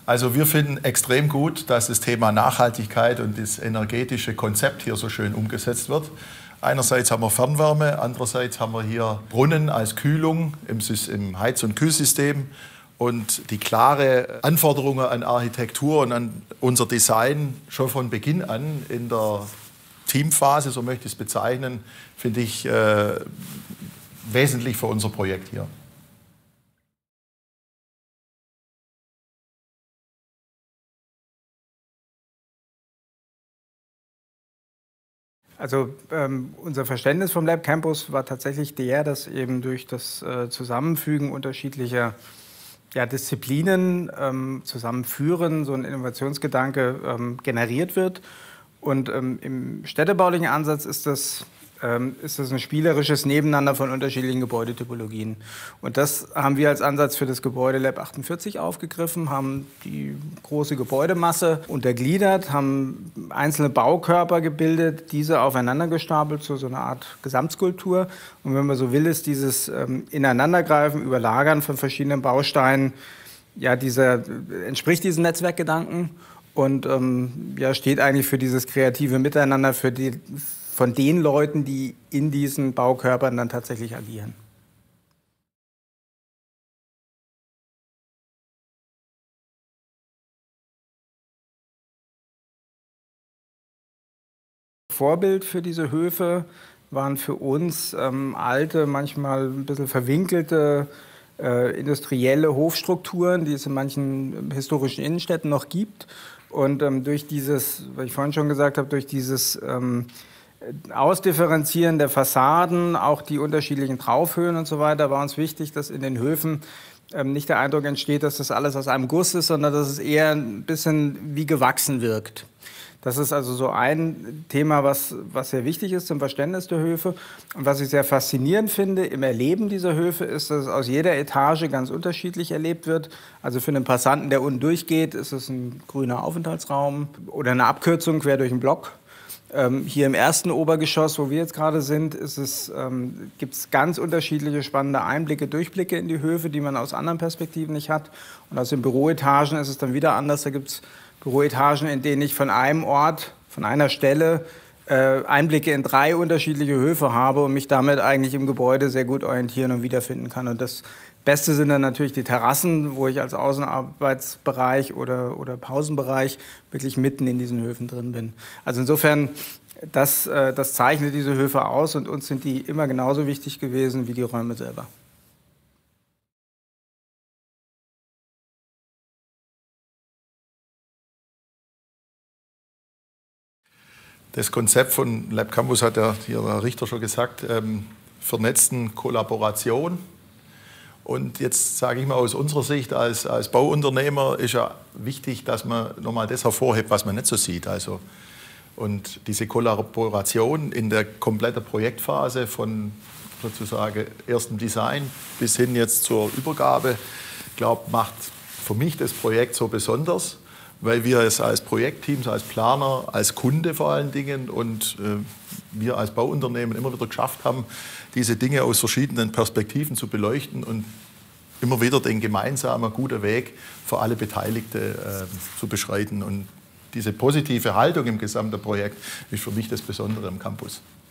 Also wir finden extrem gut, dass das Thema Nachhaltigkeit und das energetische Konzept hier so schön umgesetzt wird. Einerseits haben wir Fernwärme, andererseits haben wir hier Brunnen als Kühlung im Heiz- und Kühlsystem. Und die klare Anforderungen an Architektur und an unser Design schon von Beginn an in der Teamphase, so möchte ich es bezeichnen, finde ich wesentlich für unser Projekt hier. Also unser Verständnis vom Lab Campus war tatsächlich dass eben durch das Zusammenfügen unterschiedlicher Disziplinen zusammenführen, so ein Innovationsgedanke generiert wird. Und im städtebaulichen Ansatz ist das ein spielerisches Nebeneinander von unterschiedlichen Gebäudetypologien. Und das haben wir als Ansatz für das Gebäude Lab 48 aufgegriffen, haben die große Gebäudemasse untergliedert, haben einzelne Baukörper gebildet, diese aufeinander gestapelt zu so einer Art Gesamtskulptur. Und wenn man so will, ist dieses Ineinandergreifen, Überlagern von verschiedenen Bausteinen, entspricht diesem Netzwerkgedanken und steht eigentlich für dieses kreative Miteinander, von den Leuten, die in diesen Baukörpern dann tatsächlich agieren. Vorbild für diese Höfe waren für uns alte, manchmal ein bisschen verwinkelte industrielle Hofstrukturen, die es in manchen historischen Innenstädten noch gibt. Und durch dieses, was ich vorhin schon gesagt habe, durch dieses Ausdifferenzieren der Fassaden, auch die unterschiedlichen Traufhöhen und so weiter, war uns wichtig, dass in den Höfen nicht der Eindruck entsteht, dass das alles aus einem Guss ist, sondern dass es eher ein bisschen wie gewachsen wirkt. Das ist also so ein Thema, was sehr wichtig ist zum Verständnis der Höfe. Und was ich sehr faszinierend finde im Erleben dieser Höfe, ist, dass es aus jeder Etage ganz unterschiedlich erlebt wird. Also für einen Passanten, der unten durchgeht, ist es ein grüner Aufenthaltsraum oder eine Abkürzung quer durch den Block. Hier im ersten Obergeschoss, wo wir jetzt gerade sind, gibt es ganz unterschiedliche spannende Einblicke, Durchblicke in die Höfe, die man aus anderen Perspektiven nicht hat. Und aus den Büroetagen ist es dann wieder anders. Da gibt es Büroetagen, in denen ich von einem Ort, von einer Stelle Einblicke in 3 unterschiedliche Höfe habe und mich damit eigentlich im Gebäude sehr gut orientieren und wiederfinden kann. Und das Beste sind dann natürlich die Terrassen, wo ich als Außenarbeitsbereich oder Pausenbereich wirklich mitten in diesen Höfen drin bin. Also insofern, das zeichnet diese Höfe aus und uns sind die immer genauso wichtig gewesen wie die Räume selber. Das Konzept von Lab Campus hat ja hier der Richter schon gesagt, vernetzten Kollaboration. Und jetzt sage ich mal aus unserer Sicht als Bauunternehmer ist ja wichtig, dass man nochmal das hervorhebt, was man nicht so sieht. Und diese Kollaboration in der kompletten Projektphase von sozusagen erstem Design bis hin jetzt zur Übergabe, glaube macht für mich das Projekt so besonders, weil wir es als Projektteams, als Planer, als Kunde vor allen Dingen und wir als Bauunternehmen immer wieder geschafft haben, diese Dinge aus verschiedenen Perspektiven zu beleuchten und immer wieder den gemeinsamen guten Weg für alle Beteiligten zu beschreiten. Und diese positive Haltung im gesamten Projekt ist für mich das Besondere am Campus.